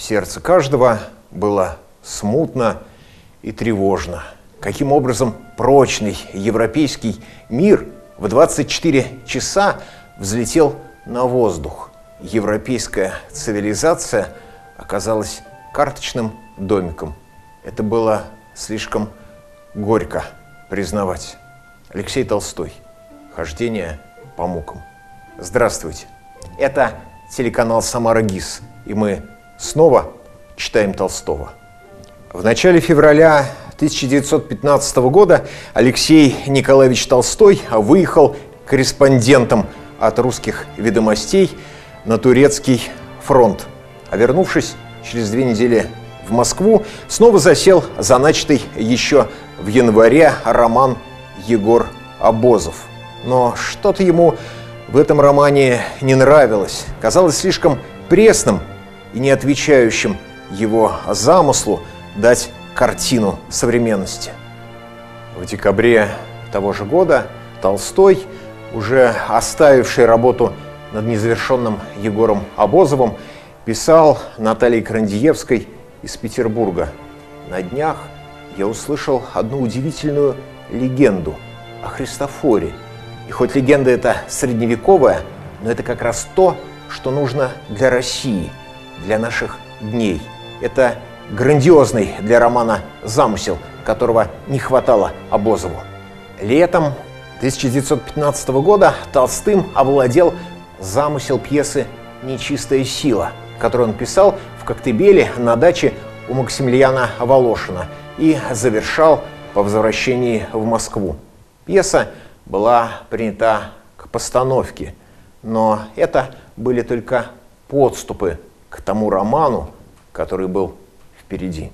В сердце каждого было смутно и тревожно. Каким образом прочный европейский мир в 24 часа взлетел на воздух? Европейская цивилизация оказалась карточным домиком. Это было слишком горько признавать. Алексей Толстой. Хождение по мукам. Здравствуйте. Это телеканал «Самара ГИС», и мы снова читаем Толстого. В начале февраля 1915 года Алексей Николаевич Толстой выехал корреспондентом от «Русских ведомостей» на турецкий фронт. А вернувшись через 2 недели в Москву, снова засел за начатый еще в январе роман «Егор Обозов». Но что-то ему в этом романе не нравилось, казалось слишком пресным и не отвечающим его замыслу дать картину современности. В декабре того же года Толстой, уже оставивший работу над незавершенным Егором Обозовым, писал Наталье Крандиевской из Петербурга: «На днях я услышал одну удивительную легенду о Христофоре. И хоть легенда эта средневековая, но это как раз то, что нужно для России, для наших дней. Это грандиозный для романа замысел, которого не хватало Обозову». Летом 1915 года Толстым овладел замысел пьесы «Нечистая сила», которую он писал в Коктебеле на даче у Максимилиана Волошина и завершал по возвращении в Москву. Пьеса была принята к постановке, но это были только подступы к тому роману, который был впереди.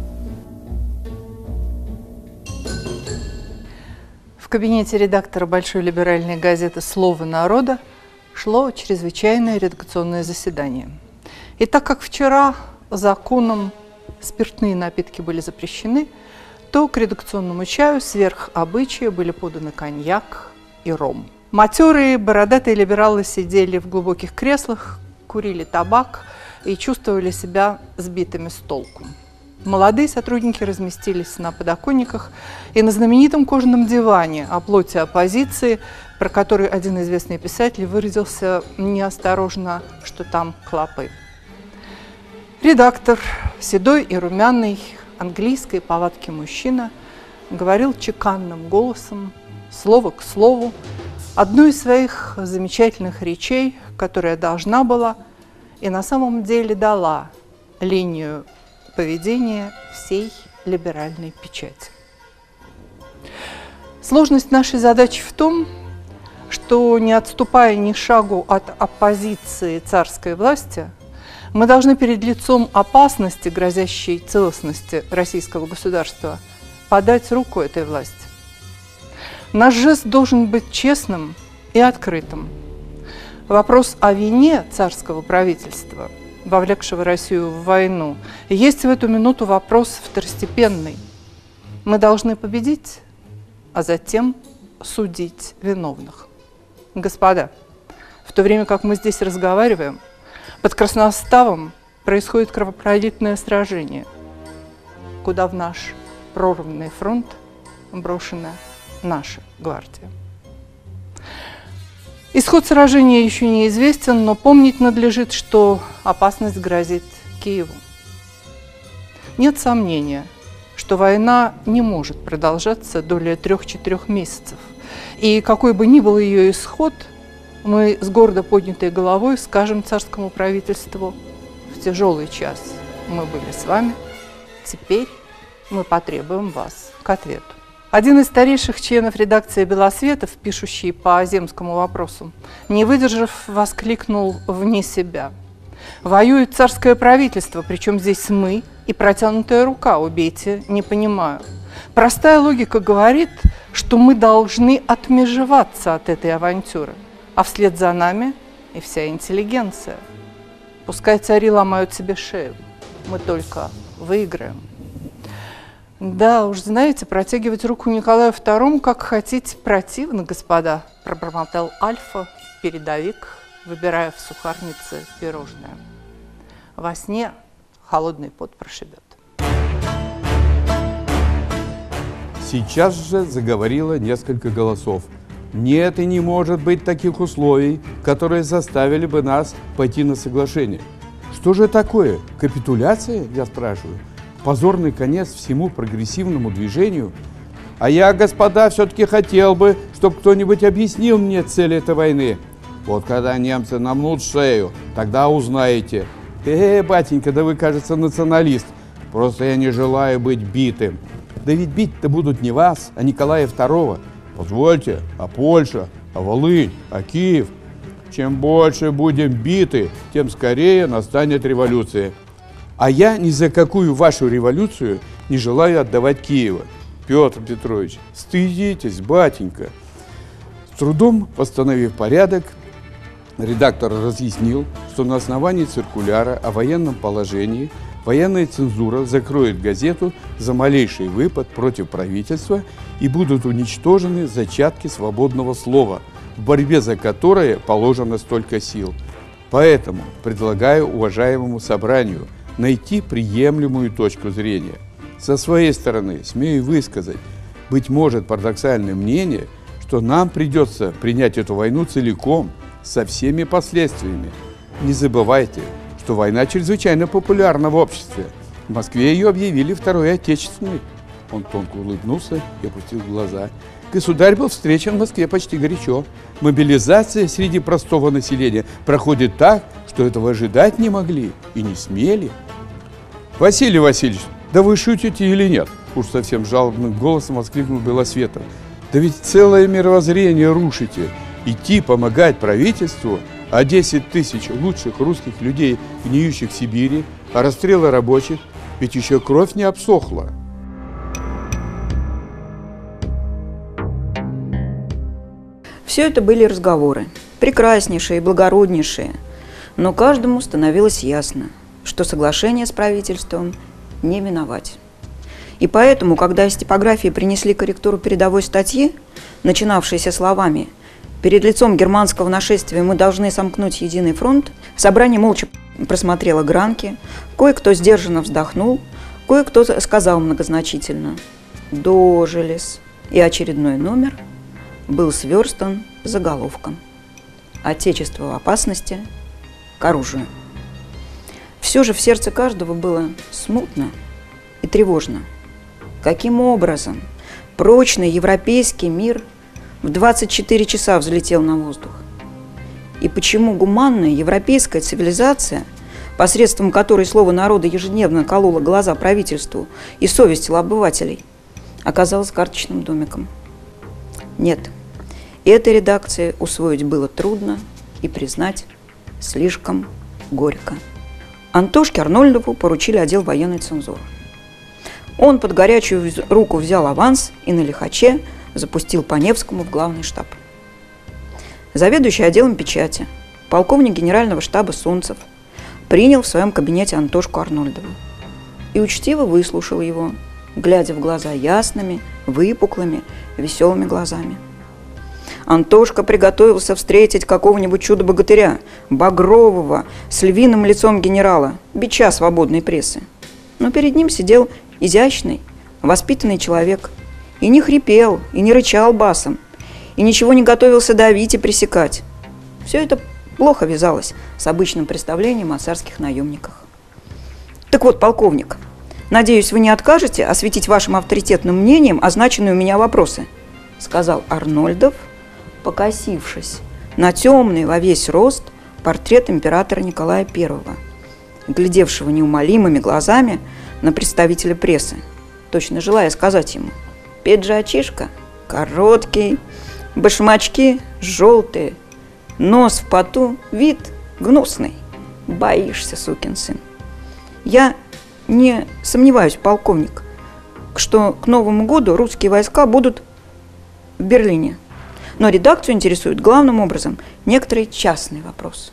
В кабинете редактора большой либеральной газеты «Слово народа» шло чрезвычайное редакционное заседание. И так как вчера законом спиртные напитки были запрещены, то к редакционному чаю сверх обычая были поданы коньяк и ром. Матерые бородатые либералы сидели в глубоких креслах, курили табак и чувствовали себя сбитыми с толку. Молодые сотрудники разместились на подоконниках и на знаменитом кожаном диване о плоти оппозиции, про который один известный писатель выразился неосторожно, что там клопы. Редактор, седой и румяный, английской повадки мужчина, говорил чеканным голосом, слово к слову, одну из своих замечательных речей, которая должна была и на самом деле дала линию поведения всей либеральной печати. Сложность нашей задачи в том, что, не отступая ни шагу от оппозиции царской власти, мы должны перед лицом опасности, грозящей целостности российского государства, подать руку этой власти. Наш жест должен быть честным и открытым. Вопрос о вине царского правительства, вовлекшего Россию в войну, есть в эту минуту вопрос второстепенный. Мы должны победить, а затем судить виновных. Господа, в то время как мы здесь разговариваем, под Красноставом происходит кровопролитное сражение, куда в наш прорванный фронт брошена наша гвардия. Исход сражения еще неизвестен, но помнить надлежит, что опасность грозит Киеву. Нет сомнения, что война не может продолжаться более 3-4 месяцев, и какой бы ни был ее исход, мы с гордо поднятой головой скажем царскому правительству: в тяжелый час мы были с вами, теперь мы потребуем вас к ответу. Один из старейших членов редакции «Белосветов», пишущий по земскому вопросу, не выдержав, воскликнул вне себя: «Воюет царское правительство, причем здесь мы и протянутая рука, убейте, не понимаю. Простая логика говорит, что мы должны отмежеваться от этой авантюры, а вслед за нами и вся интеллигенция. Пускай цари ломают себе шею, мы только выиграем». Да уж, знаете, протягивать руку Николаю II как хотите противно, господа, пробормотал Альфа, передовик, выбирая в сухарнице пирожное. Во сне холодный пот прошибет. Сейчас же заговорило несколько голосов. Нет и не может быть таких условий, которые заставили бы нас пойти на соглашение. Что же такое? Капитуляция, я спрашиваю? Позорный конец всему прогрессивному движению? А я, господа, все-таки хотел бы, чтобы кто-нибудь объяснил мне цель этой войны. Вот когда немцы намнут шею, тогда узнаете. Батенька, да вы, кажется, националист. Просто я не желаю быть битым. Да ведь бить-то будут не вас, а Николая II. Позвольте, а Польша, а Волынь, а Киев. Чем больше будем биты, тем скорее настанет революция. А я ни за какую вашу революцию не желаю отдавать Киева. Петр Петрович, стыдитесь, батенька. С трудом восстановив порядок, редактор разъяснил, что на основании циркуляра о военном положении военная цензура закроет газету за малейший выпад против правительства и будут уничтожены зачатки свободного слова, в борьбе за которое положено столько сил. Поэтому предлагаю уважаемому собранию найти приемлемую точку зрения. Со своей стороны смею высказать, быть может, парадоксальное мнение, что нам придется принять эту войну целиком, со всеми последствиями. Не забывайте, что война чрезвычайно популярна в обществе. В Москве ее объявили Второй Отечественной. Он тонко улыбнулся и опустил глаза. Государь был встречен в Москве почти горячо. Мобилизация среди простого населения проходит так, что этого ожидать не могли и не смели. Василий Васильевич, да вы шутите или нет? Уж совсем жалобным голосом воскликнул Белосветов. Да ведь целое мировоззрение рушите. Идти помогать правительству, а 10 тысяч лучших русских людей, гниющих в Сибири, а расстрелы рабочих, ведь еще кровь не обсохла. Все это были разговоры, прекраснейшие и благороднейшие, но каждому становилось ясно, что соглашение с правительством не миновать. И поэтому, когда из типографии принесли корректуру передовой статьи, начинавшейся словами «Перед лицом германского нашествия мы должны сомкнуть единый фронт», собрание молча просмотрело гранки, кое-кто сдержанно вздохнул, кое-кто сказал многозначительно «дожились», и очередной номер был сверстан заголовком «Отечество в опасности, к оружию». Все же в сердце каждого было смутно и тревожно. Каким образом прочный европейский мир в 24 часа взлетел на воздух? И почему гуманная европейская цивилизация, посредством которой слово народа ежедневно кололо глаза правительству и совестила обывателей, оказалась карточным домиком? Нет, этой редакции усвоить было трудно и признать слишком горько. Антошке Арнольдову поручили отдел военной цензуры. Он под горячую руку взял аванс и на лихаче запустил по Невскому в главный штаб. Заведующий отделом печати, полковник генерального штаба Сунцев, принял в своем кабинете Антошку Арнольдову и учтиво выслушал его, глядя в глаза ясными, выпуклыми, веселыми глазами. Антошка приготовился встретить какого-нибудь чудо-богатыря, багрового, с львиным лицом генерала, бича свободной прессы. Но перед ним сидел изящный, воспитанный человек, и не хрипел, и не рычал басом, и ничего не готовился давить и пресекать. Все это плохо вязалось с обычным представлением о царских наемниках. Так вот, полковник, надеюсь, вы не откажете осветить вашим авторитетным мнением означенные у меня вопросы, сказал Арнольдов, покосившись на темный во весь рост портрет императора Николая I, глядевшего неумолимыми глазами на представителя прессы, точно желая сказать ему: пиджачишка короткий, башмачки желтые, нос в поту, вид гнусный. Боишься, сукин сын. Я не сомневаюсь, полковник, что к Новому году русские войска будут в Берлине. Но редакцию интересует главным образом некоторые частные вопросы.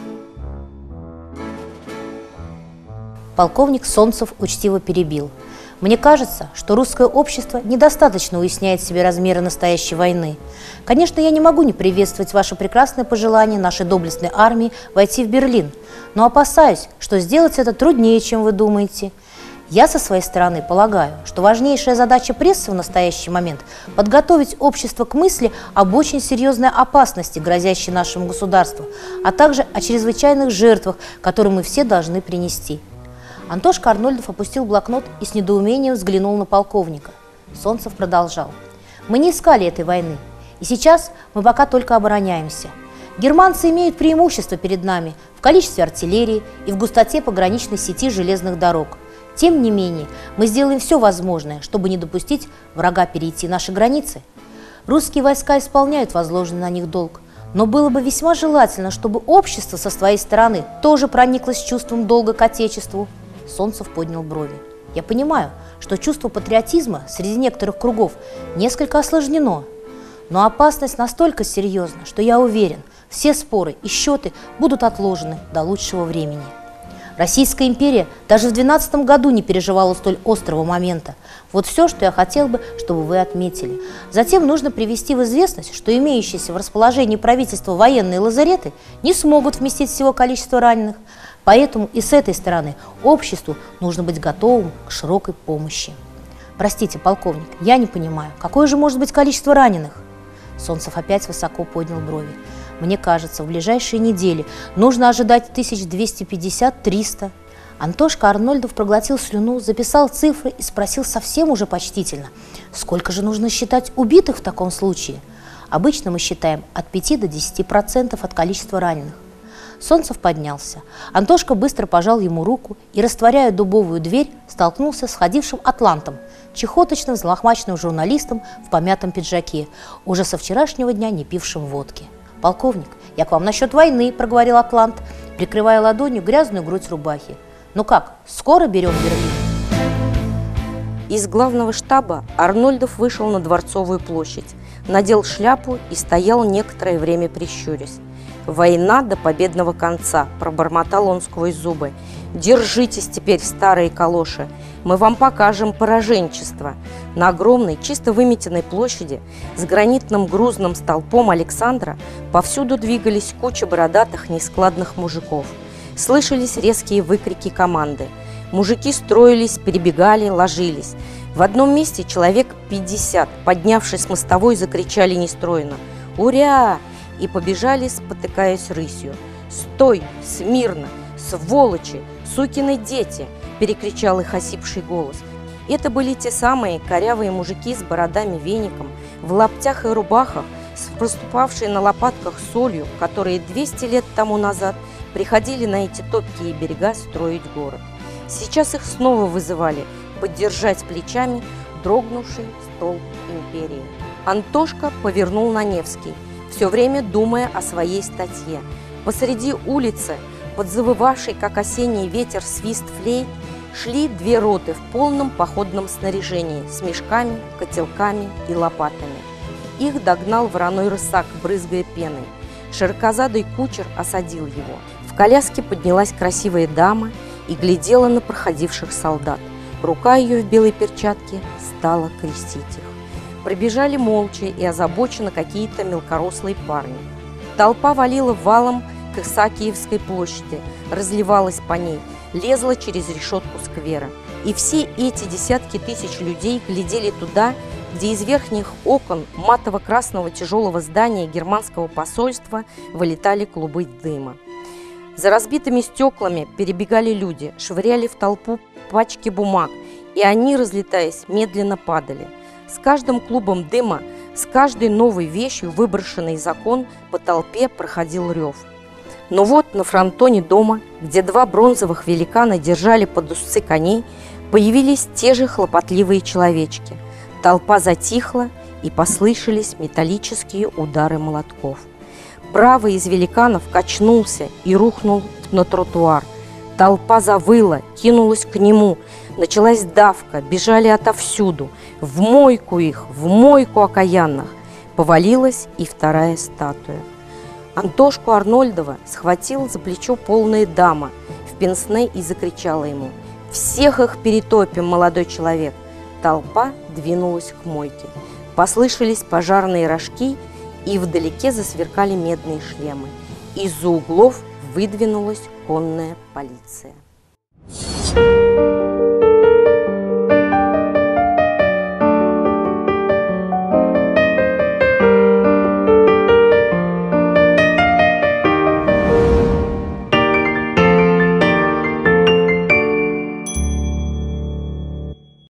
Полковник Солнцев учтиво перебил: Мне кажется, что русское общество недостаточно уясняет себе размеры настоящей войны. Конечно, я не могу не приветствовать ваше прекрасное пожелание нашей доблестной армии войти в Берлин, но опасаюсь, что сделать это труднее, чем вы думаете. Я со своей стороны полагаю, что важнейшая задача прессы в настоящий момент – подготовить общество к мысли об очень серьезной опасности, грозящей нашему государству, а также о чрезвычайных жертвах, которые мы все должны принести. Антошка Арнольдов опустил блокнот и с недоумением взглянул на полковника. Солнцев продолжал. Мы не искали этой войны, и сейчас мы пока только обороняемся. Германцы имеют преимущество перед нами в количестве артиллерии и в густоте пограничной сети железных дорог. Тем не менее, мы сделаем все возможное, чтобы не допустить врага перейти наши границы. Русские войска исполняют возложенный на них долг, но было бы весьма желательно, чтобы общество со своей стороны тоже прониклось чувством долга к Отечеству. Солнцев поднял брови. Я понимаю, что чувство патриотизма среди некоторых кругов несколько осложнено, но опасность настолько серьезна, что я уверен, все споры и счеты будут отложены до лучшего времени. Российская империя даже в 12 году не переживала столь острого момента. Вот все, что я хотел бы, чтобы вы отметили. Затем нужно привести в известность, что имеющиеся в расположении правительства военные лазареты не смогут вместить всего количества раненых. Поэтому и с этой стороны обществу нужно быть готовым к широкой помощи. Простите, полковник, я не понимаю, какое же может быть количество раненых? Солнцев опять высоко поднял брови. Мне кажется, в ближайшие недели нужно ожидать 1250-300. Антошка Арнольдов проглотил слюну, записал цифры и спросил совсем уже почтительно. Сколько же нужно считать убитых в таком случае? Обычно мы считаем от 5 до 10% от количества раненых. Солнцев поднялся. Антошка быстро пожал ему руку и, растворяя дубовую дверь, столкнулся с ходившим атлантом, чехоточным, взлохмаченным журналистом в помятом пиджаке, уже со вчерашнего дня не пившим водки. «Полковник, я к вам насчет войны», – проговорил атлант, прикрывая ладонью грязную грудь рубахи. «Ну как, скоро берем Берлин?» Из главного штаба Арнольдов вышел на Дворцовую площадь, надел шляпу и стоял некоторое время прищурясь. «Война до победного конца», – пробормотал он сквозь зубы. «Держитесь теперь, старые калоши, мы вам покажем пораженчество». На огромной, чисто выметенной площади с гранитным грузным столпом Александра повсюду двигались куча бородатых, нескладных мужиков. Слышались резкие выкрики команды. Мужики строились, перебегали, ложились. В одном месте человек 50, поднявшись с мостовой, закричали нестройно «Уря!» и побежали, спотыкаясь рысью. «Стой! Смирно! Сволочи! Сукины дети!» – перекричал их осипший голос. Это были те самые корявые мужики с бородами-веником, в лаптях и рубахах, проступавшие на лопатках солью, которые 200 лет тому назад приходили на эти топкие берега строить город. Сейчас их снова вызывали поддержать плечами дрогнувший столб империи. Антошка повернул на Невский, все время думая о своей статье. Посреди улицы, под завывавший, как осенний ветер, свист флейт, шли две роты в полном походном снаряжении с мешками, котелками и лопатами. Их догнал вороной рысак, брызгая пеной. Широкозадый кучер осадил его. В коляске поднялась красивая дама и глядела на проходивших солдат. Рука ее в белой перчатке стала крестить их. Пробежали молча и озабоченно какие-то мелкорослые парни. Толпа валила валом к Исаакиевской площади, разливалась по ней, лезла через решетку сквера. И все эти десятки тысяч людей глядели туда, где из верхних окон матово-красного тяжелого здания германского посольства вылетали клубы дыма. За разбитыми стеклами перебегали люди, швыряли в толпу пачки бумаг, и они, разлетаясь, медленно падали. С каждым клубом дыма, с каждой новой вещью, выброшенной из окон, по толпе проходил рев. Но вот на фронтоне дома, где два бронзовых великана держали под узцы коней, появились те же хлопотливые человечки. Толпа затихла, и послышались металлические удары молотков. Правый из великанов качнулся и рухнул на тротуар. Толпа завыла, кинулась к нему. Началась давка, бежали отовсюду. В мойку их, в мойку окаянных. Повалилась и вторая статуя. Антошку Арнольдова схватила за плечо полная дама в пенсне и закричала ему: Всех их перетопим, молодой человек. Толпа двинулась к мойке. Послышались пожарные рожки, и вдалеке засверкали медные шлемы. Из-за углов выдвинулась конная полиция.